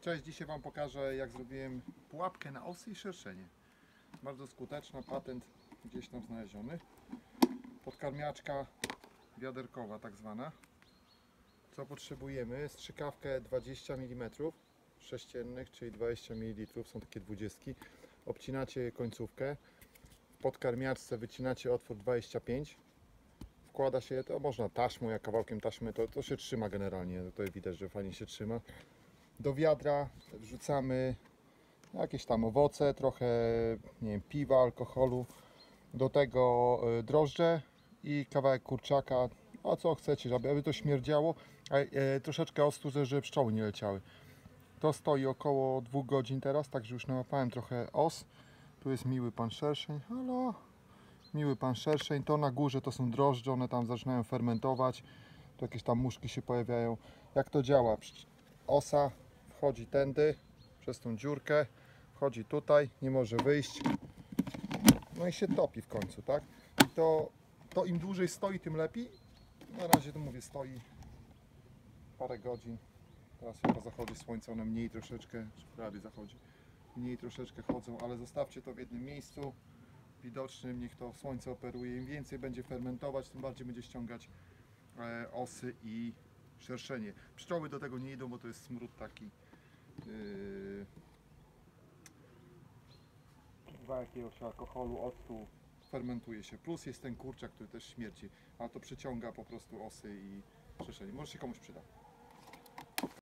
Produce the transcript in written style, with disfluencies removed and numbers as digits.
Cześć, dzisiaj Wam pokażę, jak zrobiłem pułapkę na osy i szerszenie. Bardzo skuteczna, patent gdzieś tam znaleziony. Podkarmiaczka wiaderkowa tak zwana. Co potrzebujemy? Strzykawkę 20 mm sześciennych, czyli 20 ml, są takie 20. Obcinacie końcówkę. W podkarmiaczce wycinacie otwór 25. Wkłada się to, można taśmą, jak kawałkiem taśmy, to się trzyma generalnie. Tutaj widać, że fajnie się trzyma. Do wiadra wrzucamy jakieś tam owoce, trochę nie wiem, piwa, alkoholu, do tego drożdże i kawałek kurczaka, a co chcecie, żeby to śmierdziało, a troszeczkę octu, żeby pszczoły nie leciały. To stoi około 2 godzin teraz, także już nałapałem trochę os. Tu jest miły pan szerszeń, halo, miły pan szerszeń, to na górze to są drożdże, one tam zaczynają fermentować, tu jakieś tam muszki się pojawiają. Jak to działa? Osa wchodzi tędy, przez tą dziurkę, wchodzi tutaj, nie może wyjść, no i się topi w końcu, tak? I to im dłużej stoi, tym lepiej. Na razie to mówię, stoi parę godzin. Teraz chyba zachodzi słońce, one mniej troszeczkę, prawie zachodzi, mniej troszeczkę chodzą, ale zostawcie to w jednym miejscu widocznym, niech to słońce operuje. Im więcej będzie fermentować, tym bardziej będzie ściągać osy i szerszenie. Pszczoły do tego nie idą, bo to jest smród taki dwa jakiegoś alkoholu, octu, fermentuje się. Plus jest ten kurczak, który też śmierci, ale to przyciąga po prostu osy i szerszenie. Może się komuś przyda.